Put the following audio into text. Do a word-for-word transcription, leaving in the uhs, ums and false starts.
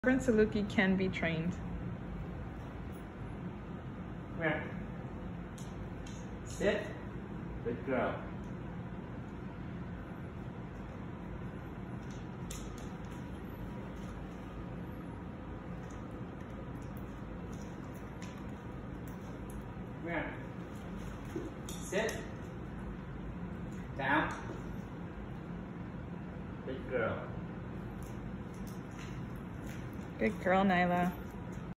Saluki can be trained. Come here. Sit. Good girl. Come here. Sit. Down. Good girl. Good girl, Nyla.